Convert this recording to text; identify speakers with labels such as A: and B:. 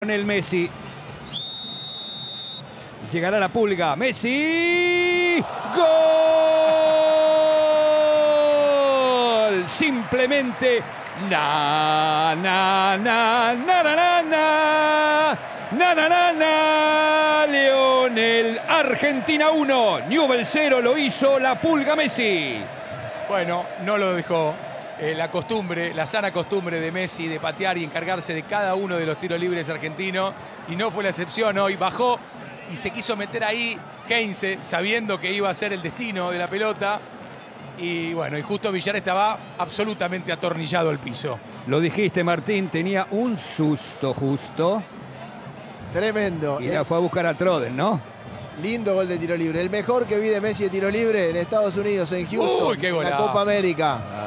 A: El Messi. Llegará la pulga. Messi. ¡Gol! Simplemente. Na, na, na, na, na, na, na. Na, na, na, na. Lionel. Argentina 1. Newell's 0. Lo hizo la pulga Messi.
B: Bueno, no lo dejó. La costumbre, la sana costumbre de Messi de patear y encargarse de cada uno de los tiros libres argentinos. Y no fue la excepción hoy. Bajó y se quiso meter ahí Heinze, sabiendo que iba a ser el destino de la pelota. Y bueno, y justo Villar estaba absolutamente atornillado al piso.
A: Lo dijiste, Martín, tenía un susto justo.
C: Tremendo.
A: Y la fue a buscar a Troden, ¿no?
C: Lindo gol de tiro libre. El mejor que vi de Messi de tiro libre en Estados Unidos, en Houston.
B: Uy, qué
C: en la
B: golazo.
C: Copa América.